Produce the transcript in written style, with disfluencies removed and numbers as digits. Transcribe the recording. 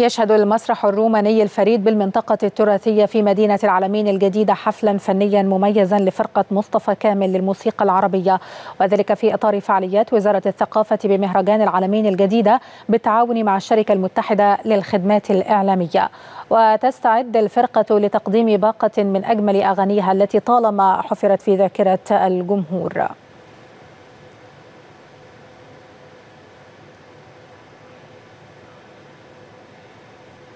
يشهد المسرح الروماني الفريد بالمنطقة التراثية في مدينة العلمين الجديدة حفلا فنيا مميزا لفرقة مصطفى كامل للموسيقى العربية، وذلك في إطار فعاليات وزارة الثقافة بمهرجان العلمين الجديدة بالتعاون مع الشركة المتحدة للخدمات الإعلامية. وتستعد الفرقة لتقديم باقة من أجمل أغانيها التي طالما حفرت في ذاكرة الجمهور.